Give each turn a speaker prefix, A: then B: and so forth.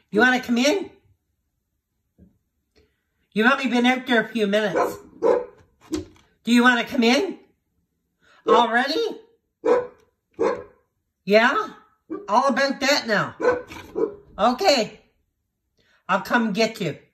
A: You want to come in? You've only been out there a few minutes. Do you want to come in? Already? Yeah? All about that now. Okay. I'll come get you.